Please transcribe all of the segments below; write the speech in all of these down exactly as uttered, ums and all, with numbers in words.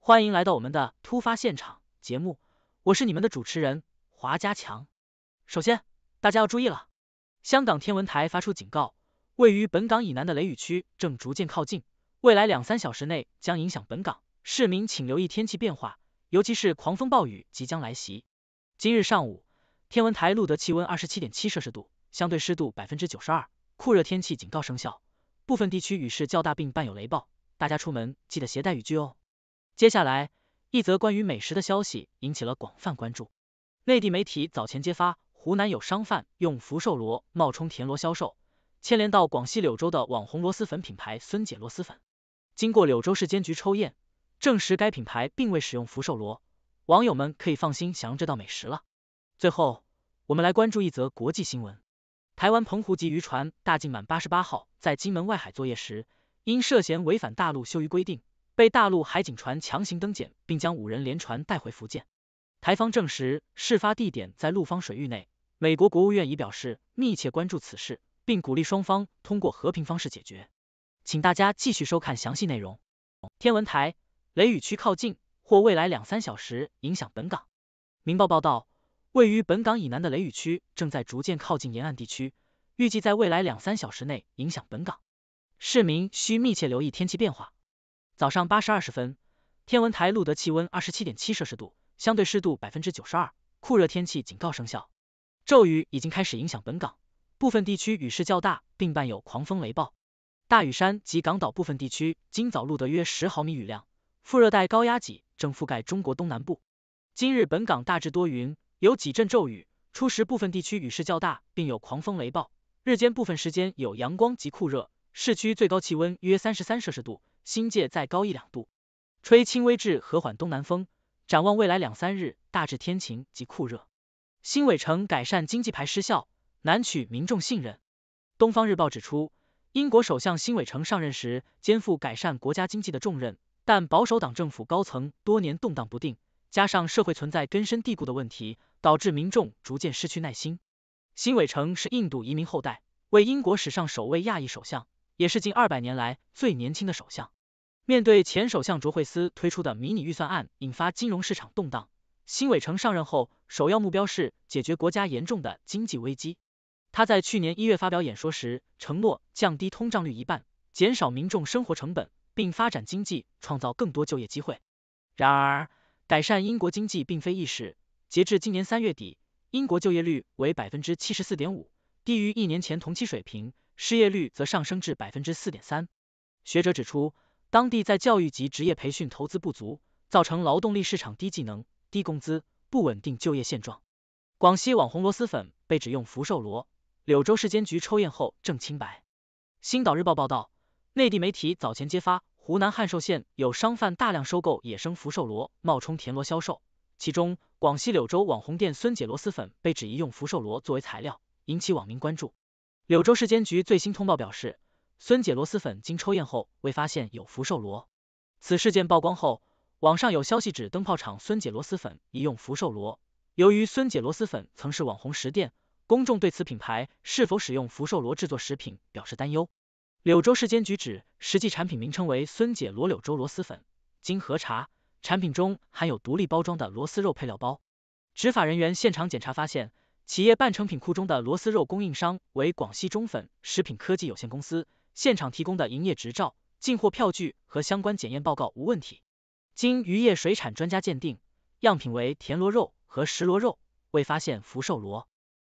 欢迎来到我们的突发现场节目，我是你们的主持人华家强。首先，大家要注意了，香港天文台发出警告，位于本港以南的雷雨区正逐渐靠近，未来两三小时内将影响本港，市民请留意天气变化，尤其是狂风暴雨即将来袭。今日上午，天文台录得气温 二十七点七摄氏度，相对湿度 百分之九十二， 酷热天气警告生效，部分地区雨势较大并伴有雷暴，大家出门记得携带雨具哦。接下来，一则关于美食的消息引起了广泛关注。内地媒体早前揭发，湖南有商贩用福寿螺冒充田螺销售，牵连到广西柳州的网红螺蛳粉品牌孙姐螺蛳粉。经过柳州市监局抽验，证实该品牌并未使用福寿螺，网友们可以放心享用这道美食了。最后，我们来关注一则国际新闻。台湾澎湖籍渔船大靖满八十八号在金门外海作业时，因涉嫌违反大陆休渔规定，被大陆海警船强行登检，并将五人连船带回福建。台方证实，事发地点在陆方水域内。美国国务院已表示密切关注此事，并鼓励双方通过和平方式解决。请大家继续收看详细内容。天文台，雷雨区靠近，或未来两三小时影响本港。明报报道，位于本港以南的雷雨区正在逐渐靠近沿岸地区，预计在未来两三小时内影响本港，市民需密切留意天气变化。早上八时二十分，天文台录得气温 二十七点七摄氏度，相对湿度 百分之九十二， 酷热天气警告生效。骤雨已经开始影响本港，部分地区雨势较大，并伴有狂风雷暴。大屿山及港岛部分地区今早录得约十毫米雨量，副热带高压脊正覆盖中国东南部。今日本港大致多云，有几阵骤雨，初时部分地区雨势较大，并有狂风雷暴，日间部分时间有阳光及酷热，市区最高气温约三十三摄氏度，新界再高一两度，吹轻微至和缓东南风。展望未来两三日，大致天晴及酷热。辛伟成改善经济牌失效，难取民众信任。东方日报指出，英国首相辛伟成上任时肩负改善国家经济的重任，但保守党政府高层多年动荡不定，加上社会存在根深蒂固的问题，导致民众逐渐失去耐心。辛伟成是印度移民后代，为英国史上首位亚裔首相，也是近二百年来最年轻的首相。面对前首相卓慧思推出的迷你预算案引发金融市场动荡，辛伟成上任后首要目标是解决国家严重的经济危机。他在去年一月发表演说时承诺降低通胀率一半，减少民众生活成本，并发展经济，创造更多就业机会。然而，改善英国经济并非易事，截至今年三月底，英国就业率为 百分之七十四点五， 低于一年前同期水平，失业率则上升至 百分之四点三。 学者指出，当地在教育及职业培训投资不足，造成劳动力市场低技能、低工资、不稳定就业现状。广西网红螺蛳粉被指用福寿螺，柳州市监局抽验后证清白。星岛日报报道，内地媒体早前揭发，湖南汉寿县有商贩大量收购野生福寿螺，冒充田螺销售，其中广西柳州网红店孙姐螺蛳粉被指疑用福寿螺作为材料，引起网民关注。柳州市监局最新通报表示，孙姐螺蛳粉经抽验后未发现有福寿螺。此事件曝光后，网上有消息指灯泡厂孙姐螺蛳粉疑用福寿螺。由于孙姐螺蛳粉曾是网红食店，公众对此品牌是否使用福寿螺制作食品表示担忧。柳州市监局指，实际产品名称为孙姐螺柳州螺蛳粉，经核查，产品中含有独立包装的螺丝肉配料包。执法人员现场检查发现，企业半成品库中的螺丝肉供应商为广西中粉食品科技有限公司，现场提供的营业执照、进货票据和相关检验报告无问题。经渔业水产专家鉴定，样品为田螺肉和石螺肉，未发现福寿螺。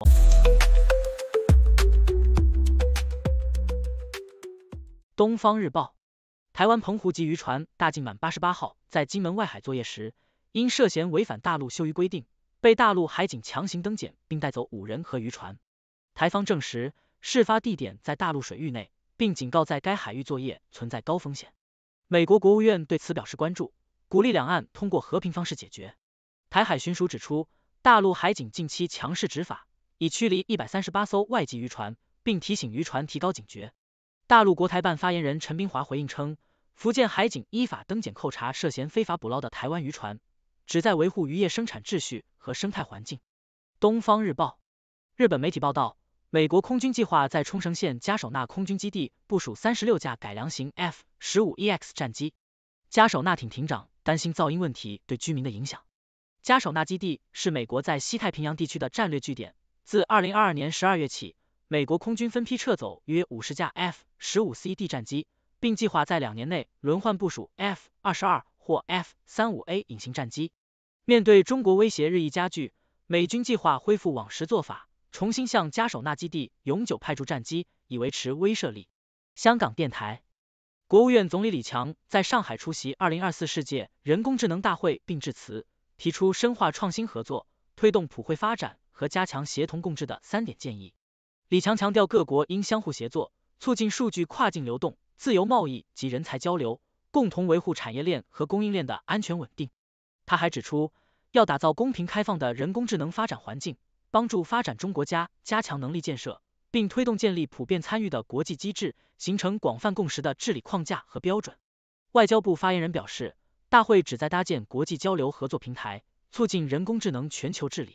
东方日报，台湾澎湖籍渔船大靖满八十八号在金门外海作业时，因涉嫌违反大陆休渔规定，被大陆海警强行登检，并带走五人和渔船。台方证实，事发地点在大陆水域内，并警告在该海域作业存在高风险。美国国务院对此表示关注，鼓励两岸通过和平方式解决。台海巡署指出，大陆海警近期强势执法，已驱离一百三十八艘外籍渔船，并提醒渔船提高警觉。大陆国台办发言人陈斌华回应称，福建海警依法登检扣查涉嫌非法捕捞的台湾渔船，旨在维护渔业生产秩序和生态环境。东方日报，日本媒体报道，美国空军计划在冲绳县加手纳空军基地部署三十六架改良型 F 十五 E X 战机。加手纳艇艇长担心噪音问题对居民的影响。加手纳基地是美国在西太平洋地区的战略据点，自二零二二年十二月起，美国空军分批撤走约五十架 F 十五 C D 战机，并计划在两年内轮换部署 F 二十二或 F 三十五 A 隐形战机。面对中国威胁日益加剧，美军计划恢复往时做法，重新向加手纳基地永久派驻战机，以维持威慑力。香港电台，国务院总理李强在上海出席二零二四世界人工智能大会并致辞，提出深化创新合作、推动普惠发展和加强协同共治的三点建议。李强强调，各国应相互协作，促进数据跨境流动、自由贸易及人才交流，共同维护产业链和供应链的安全稳定。他还指出，要打造公平开放的人工智能发展环境，帮助发展中国家加强能力建设，并推动建立普遍参与的国际机制，形成广泛共识的治理框架和标准。外交部发言人表示，大会旨在搭建国际交流合作平台，促进人工智能全球治理。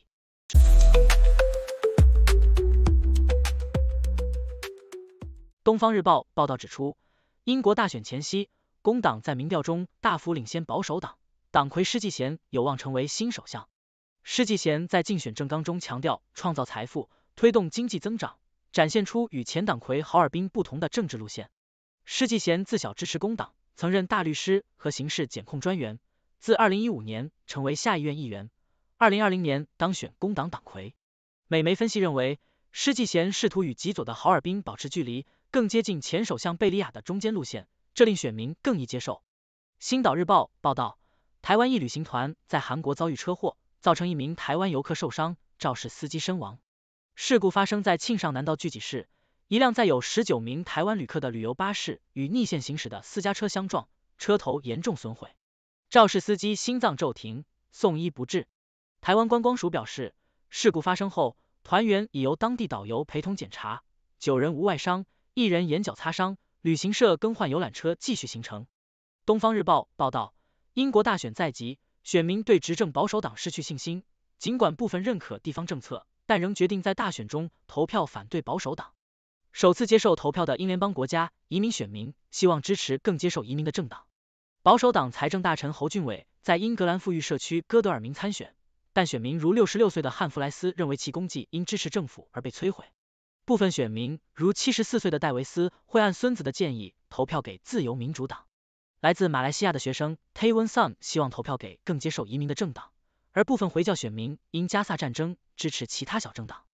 东方日报报道指出，英国大选前夕，工党在民调中大幅领先保守党，党魁施纪贤有望成为新首相。施纪贤在竞选政纲中强调创造财富、推动经济增长，展现出与前党魁郝尔彬不同的政治路线。施纪贤自小支持工党，曾任大律师和刑事检控专员，自二零一五年成为下议院议员，二零二零年当选工党党魁。美媒分析认为，施纪贤试图与极左的郝尔彬保持距离，更接近前首相贝利亚的中间路线，这令选民更易接受。星岛日报报道，台湾一旅行团在韩国遭遇车祸，造成一名台湾游客受伤，肇事司机身亡。事故发生在庆尚南道巨脊市，一辆载有十九名台湾旅客的旅游巴士与逆线行驶的私家车相撞，车头严重损毁，肇事司机心脏骤停，送医不治。台湾观光署表示，事故发生后，团员已由当地导游陪同检查，九人无外伤，一人眼角擦伤，旅行社更换游览车继续行程。东方日报报道，英国大选在即，选民对执政保守党失去信心，尽管部分认可地方政策，但仍决定在大选中投票反对保守党。首次接受投票的英联邦国家移民选民希望支持更接受移民的政党。保守党财政大臣侯俊伟在英格兰富裕社区戈德尔明参选，但选民如六十六岁的汉弗莱斯认为其功绩因支持政府而被摧毁。部分选民如七十四岁的戴维斯会按孙子的建议投票给自由民主党。来自马来西亚的学生 Taiwan Sun 希望投票给更接受移民的政党，而部分回教选民因加萨战争支持其他小政党。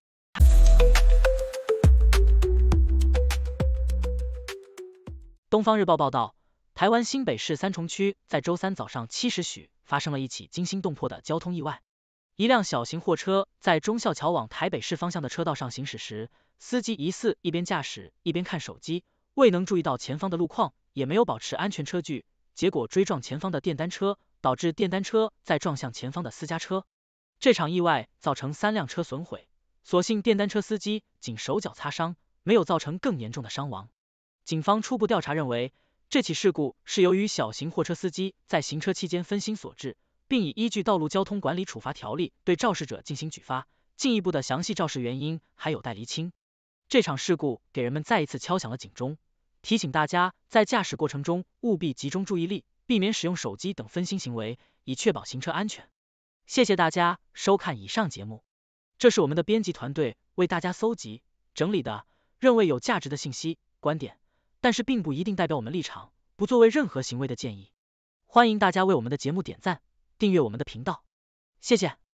东方日报报道，台湾新北市三重区在周三早上七时许发生了一起惊心动魄的交通意外。一辆小型货车在忠孝桥往台北市方向的车道上行驶时，司机疑似一边驾驶一边看手机，未能注意到前方的路况，也没有保持安全车距，结果追撞前方的电单车，导致电单车再撞向前方的私家车。这场意外造成三辆车损毁，所幸电单车司机仅手脚擦伤，没有造成更严重的伤亡。警方初步调查认为，这起事故是由于小型货车司机在行车期间分心所致，并已依据道路交通管理处罚条例对肇事者进行举发，进一步的详细肇事原因还有待厘清。这场事故给人们再一次敲响了警钟，提醒大家在驾驶过程中务必集中注意力，避免使用手机等分心行为，以确保行车安全。谢谢大家收看以上节目，这是我们的编辑团队为大家搜集整理的认为有价值的信息观点，但是并不一定代表我们立场，不作为任何行为的建议。欢迎大家为我们的节目点赞，订阅我们的频道，谢谢。